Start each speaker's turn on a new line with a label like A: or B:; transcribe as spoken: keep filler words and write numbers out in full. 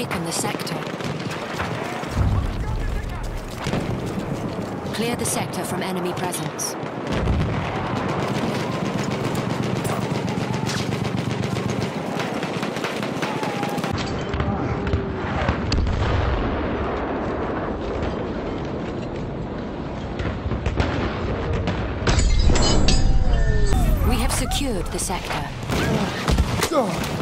A: taken the sector. Clear the sector from enemy presence. We have secured the sector.